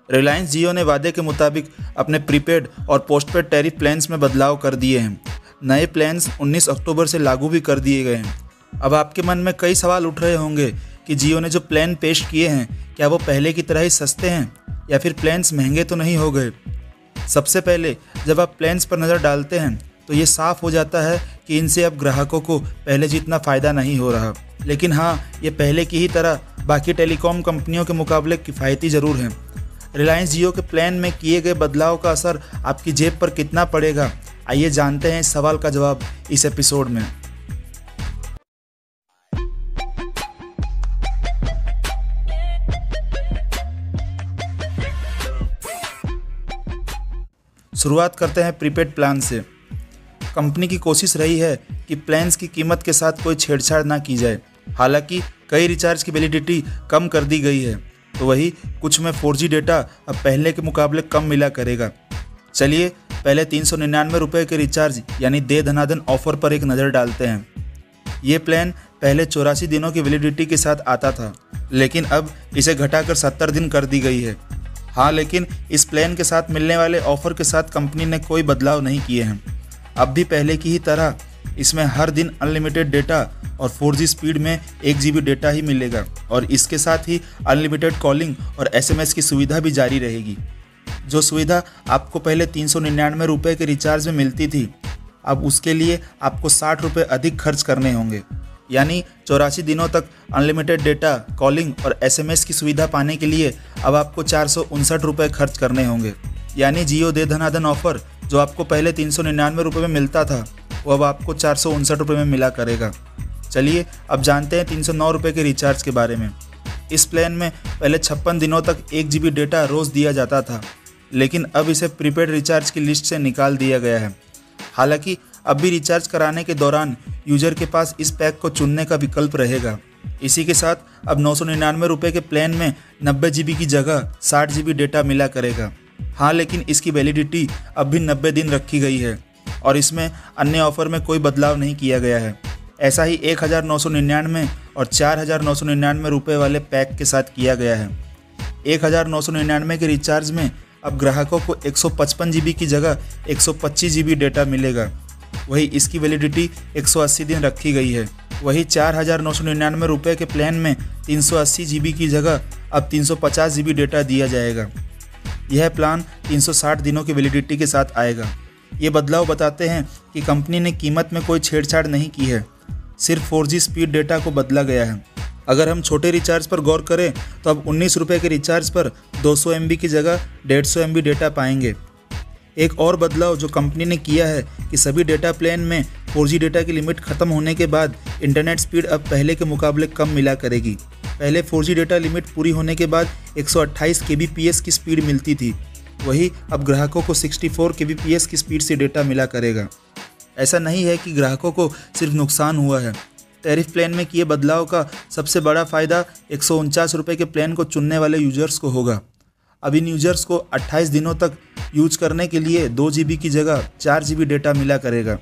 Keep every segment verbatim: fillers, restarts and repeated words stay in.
रिलायंस जियो ने वादे के मुताबिक अपने प्रीपेड और पोस्टपेड टैरिफ प्लान्स में बदलाव कर दिए हैं। नए प्लान्स उन्नीस अक्टूबर से लागू भी कर दिए गए हैं। अब आपके मन में कई सवाल उठ रहे होंगे कि जियो ने जो प्लान पेश किए हैं क्या वो पहले की तरह ही सस्ते हैं या फिर प्लान्स महंगे तो नहीं हो गए। सबसे पहले जब आप प्लान्स पर नज़र डालते हैं तो ये साफ हो जाता है कि इनसे अब ग्राहकों को पहले जितना फ़ायदा नहीं हो रहा, लेकिन हाँ, ये पहले की ही तरह बाकी टेलीकॉम कंपनियों के मुकाबले किफ़ायती ज़रूर हैं। रिलायंस जियो के प्लान में किए गए बदलाव का असर आपकी जेब पर कितना पड़ेगा, आइए जानते हैं इस सवाल का जवाब इस एपिसोड में। शुरुआत करते हैं प्रीपेड प्लान से। कंपनी की कोशिश रही है कि प्लान्स की कीमत के साथ कोई छेड़छाड़ ना की जाए। हालांकि कई रिचार्ज की वैलिडिटी कम कर दी गई है, तो वही कुछ में फोर जी डेटा अब पहले के मुकाबले कम मिला करेगा। चलिए पहले तीन सौ निन्यानवे रुपये के रिचार्ज यानी दे धनाधन ऑफर पर एक नज़र डालते हैं। ये प्लान पहले चौरासी दिनों की वैलिडिटी के साथ आता था, लेकिन अब इसे घटाकर सत्तर दिन कर दी गई है। हाँ, लेकिन इस प्लान के साथ मिलने वाले ऑफर के साथ कंपनी ने कोई बदलाव नहीं किए हैं। अब भी पहले की ही तरह इसमें हर दिन अनलिमिटेड डेटा और फोर जी स्पीड में एक जी बी डेटा ही मिलेगा और इसके साथ ही अनलिमिटेड कॉलिंग और एस एम एस की सुविधा भी जारी रहेगी। जो सुविधा आपको पहले तीन सौ निन्यानवे रुपये के रिचार्ज में मिलती थी, अब उसके लिए आपको साठ रुपये अधिक खर्च करने होंगे। यानी चौरासी दिनों तक अनलिमिटेड डेटा, कॉलिंग और एस एम एस की सुविधा पाने के लिए अब आपको चार सौ उनसठ रुपये खर्च करने होंगे। यानी जियो दे धनाधन ऑफर जो आपको पहले तीन सौ निन्यानवे रुपये में मिलता था, वो अब आपको चार सौ उनसठ रुपये में मिला करेगा। चलिए अब जानते हैं तीन सौ नौ रुपये के रिचार्ज के बारे में। इस प्लान में पहले छप्पन दिनों तक एक जी बी डेटा रोज़ दिया जाता था, लेकिन अब इसे प्रीपेड रिचार्ज की लिस्ट से निकाल दिया गया है। हालांकि अब भी रिचार्ज कराने के दौरान यूजर के पास इस पैक को चुनने का विकल्प रहेगा। इसी के साथ अब नौ सौ निन्यानवे रुपये के प्लान में नब्बे जी बी की जगह साठ जी बी डेटा मिला करेगा। हाँ, लेकिन इसकी वैलिडिटी अब भी नब्बे दिन रखी गई है और इसमें अन्य ऑफर में कोई बदलाव नहीं किया गया है। ऐसा ही एक हज़ार नौ सौ निन्यानवे और चार हज़ार नौ सौ निन्यानवे रुपये वाले पैक के साथ किया गया है। एक हज़ार नौ सौ निन्यानवे के रिचार्ज में अब ग्राहकों को एक सौ पचपन जी बी की जगह एक सौ पच्चीस जी बी डेटा मिलेगा। वही इसकी वैलिडिटी एक सौ अस्सी दिन रखी गई है। वही चार हज़ार नौ सौ निन्यानवे रुपये के प्लान में तीन सौ अस्सी जी बी की जगह अब तीन सौ पचास जी बी डेटा दिया जाएगा। यह प्लान तीन सौ साठ दिनों की वैलिडिटी के साथ आएगा। ये बदलाव बताते हैं कि कंपनी ने कीमत में कोई छेड़छाड़ नहीं की है, सिर्फ फोर जी स्पीड डेटा को बदला गया है। अगर हम छोटे रिचार्ज पर गौर करें तो अब उन्नीस रुपये के रिचार्ज पर दो सौ एम बी की जगह डेढ़ सौ एम बी डेटा पाएंगे। एक और बदलाव जो कंपनी ने किया है कि सभी डेटा प्लान में फोर जी डेटा की लिमिट खत्म होने के बाद इंटरनेट स्पीड अब पहले के मुकाबले कम मिला करेगी। पहले फोर जी डेटा लिमिट पूरी होने के बाद एक सौ अट्ठाईस के बी पी एस की स्पीड मिलती थी, वही अब ग्राहकों को चौंसठ के बी पी एस की स्पीड से डेटा मिला करेगा। ऐसा नहीं है कि ग्राहकों को सिर्फ नुकसान हुआ है। टैरिफ प्लान में किए बदलाव का सबसे बड़ा फ़ायदा एक सौ उनचास रुपये के प्लान को चुनने वाले यूजर्स को होगा। अब इन यूजर्स को अट्ठाईस दिनों तक यूज करने के लिए दो जी बी की जगह चार जी बी डेटा मिला करेगा।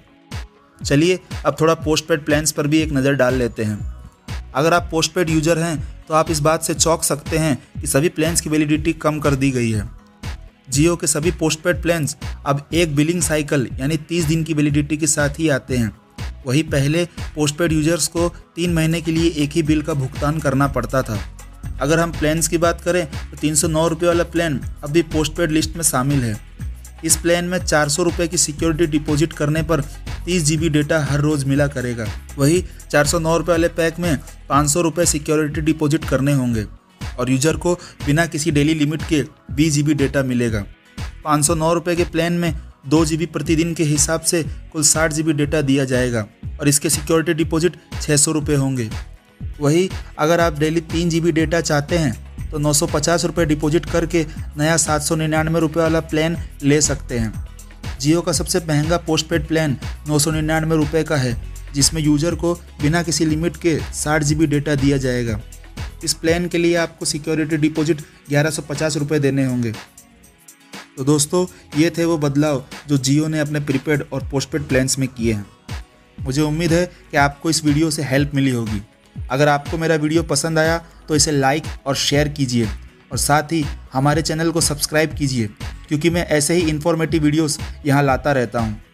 चलिए अब थोड़ा पोस्टपेड प्लान्स पर भी एक नज़र डाल लेते हैं। अगर आप पोस्टपेड यूजर हैं तो आप इस बात से चौंक सकते हैं कि सभी प्लान्स की वैलिडिटी कम कर दी गई है। जियो के सभी पोस्टपेड प्लान्स अब एक बिलिंग साइकिल यानी तीस दिन की वैलिडिटी के साथ ही आते हैं। वही पहले पोस्टपेड यूजर्स को तीन महीने के लिए एक ही बिल का भुगतान करना पड़ता था। अगर हम प्लान्स की बात करें तो तीन सौ नौ रुपये वाला प्लान अब भी पोस्टपेड लिस्ट में शामिल है। इस प्लान में चार सौ रुपये की सिक्योरिटी डिपॉजिट करने पर तीस जी बी डेटा हर रोज़ मिला करेगा। वही चार सौ नौ रुपये वाले पैक में पाँच सौ रुपये सिक्योरिटी डिपॉजिट करने होंगे और यूजर को बिना किसी डेली लिमिट के बीस जी बी डेटा मिलेगा। पाँच सौ नौ रुपये के प्लान में दो जी बी प्रतिदिन के हिसाब से कुल साठ जी बी डेटा दिया जाएगा और इसके सिक्योरिटी डिपॉजिट छः सौ रुपये होंगे। वही अगर आप डेली तीन जी बी डेटा चाहते हैं तो नौ सौ पचास रुपये डिपॉजिट करके नया सात सौ निन्यानवे रुपये वाला प्लान ले सकते हैं। जियो का सबसे महंगा पोस्टपेड प्लान नौ सौ निन्यानवे रुपये का है, जिसमें यूजर को बिना किसी लिमिट के साठ जी बी डेटा दिया जाएगा। इस प्लान के लिए आपको सिक्योरिटी डिपॉजिट ग्यारह सौ पचास रुपये देने होंगे। तो दोस्तों, ये थे वो बदलाव जो जियो ने अपने प्रीपेड और पोस्टपेड प्लान्स में किए हैं। मुझे उम्मीद है कि आपको इस वीडियो से हेल्प मिली होगी। अगर आपको मेरा वीडियो पसंद आया तो इसे लाइक और शेयर कीजिए और साथ ही हमारे चैनल को सब्सक्राइब कीजिए, क्योंकि मैं ऐसे ही इन्फॉर्मेटिव वीडियोस यहाँ लाता रहता हूँ।